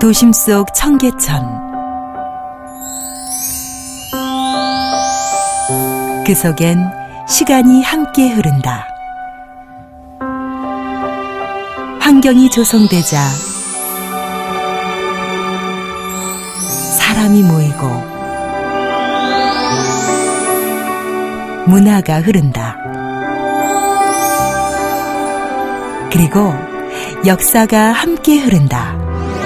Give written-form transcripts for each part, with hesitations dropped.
도심 속 청계천. 그 속엔 시간이 함께 흐른다. 환경이 조성되자 사람이 모이고 문화가 흐른다. 그리고 역사가 함께 흐른다.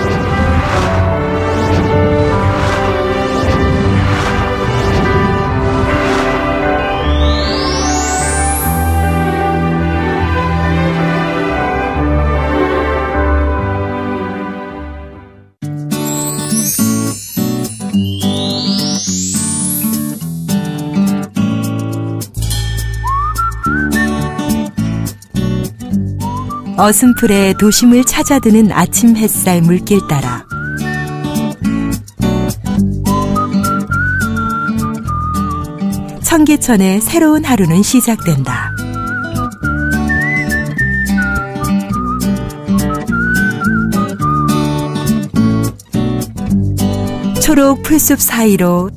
어슴풀에 도심을 찾아드는 아침 햇살 물길 따라 청계천의 새로운 하루는 시작된다. 초록 풀숲 사이로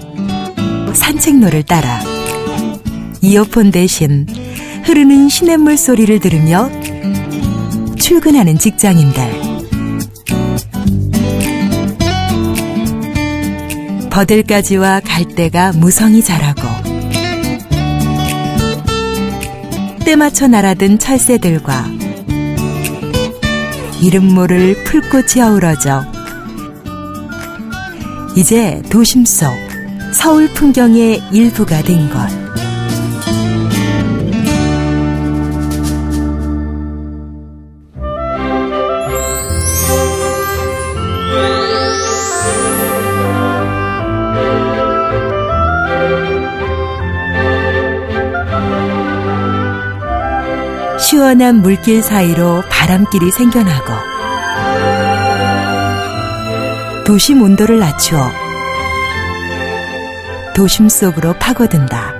산책로를 따라 이어폰 대신 흐르는 시냇물 소리를 들으며 출근하는 직장인들. 버들가지와 갈대가 무성히 자라고 때맞춰 날아든 철새들과 이름 모를 풀꽃이 어우러져 이제 도심 속 서울 풍경의 일부가 된 것. 시원한 물길 사이로 바람길이 생겨나고 도심 온도를 낮추어 도심 속으로 파고든다.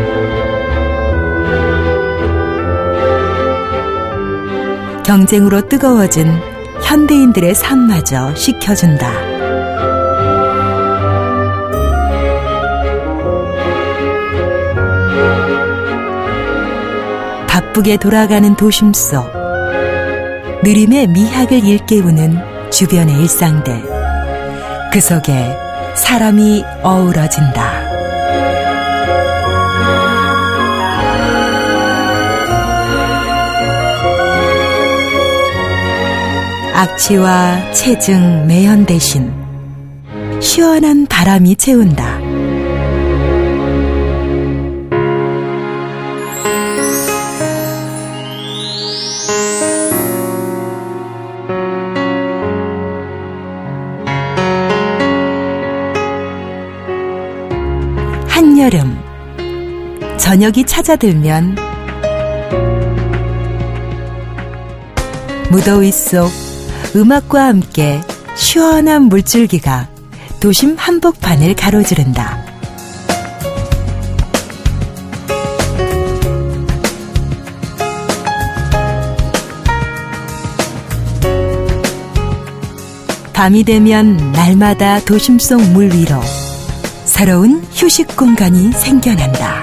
경쟁으로 뜨거워진 현대인들의 삶마저 식혀준다. 바쁘게 돌아가는 도심 속 느림의 미학을 일깨우는 주변의 일상들. 그 속에 사람이 어우러진다. 악취와 체증, 매연 대신 시원한 바람이 채운다. 한여름, 저녁이 찾아들면 무더위 속 음악과 함께 시원한 물줄기가 도심 한복판을 가로지른다. 밤이 되면 날마다 도심 속 물 위로 새로운 휴식 공간이 생겨난다.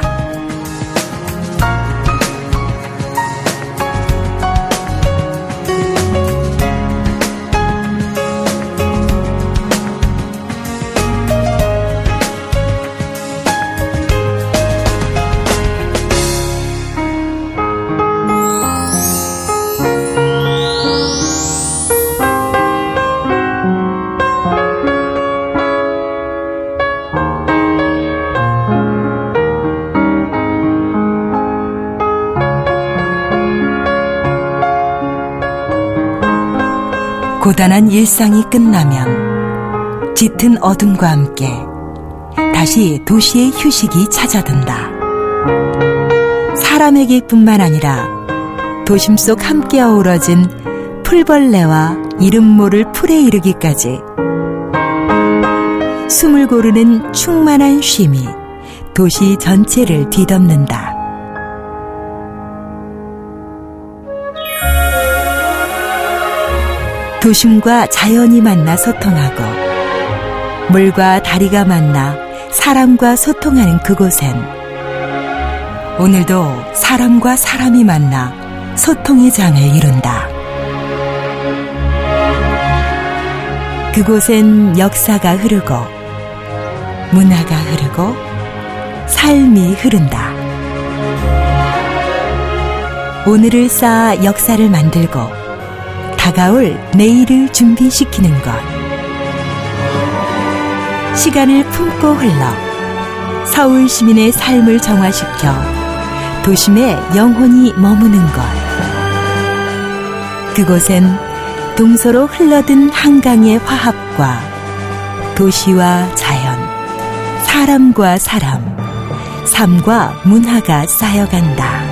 고단한 일상이 끝나면 짙은 어둠과 함께 다시 도시의 휴식이 찾아든다. 사람에게뿐만 아니라 도심 속 함께 어우러진 풀벌레와 이름 모를 풀에 이르기까지 숨을 고르는 충만한 쉼이 도시 전체를 뒤덮는다. 도심과 자연이 만나 소통하고 물과 다리가 만나 사람과 소통하는 그곳엔 오늘도 사람과 사람이 만나 소통의 장을 이룬다. 그곳엔 역사가 흐르고 문화가 흐르고 삶이 흐른다. 오늘을 쌓아 역사를 만들고 다가올 내일을 준비시키는 것. 시간을 품고 흘러 서울 시민의 삶을 정화시켜 도심에 영혼이 머무는 것. 그곳엔 동서로 흘러든 한강의 화합과 도시와 자연, 사람과 사람, 삶과 문화가 쌓여간다.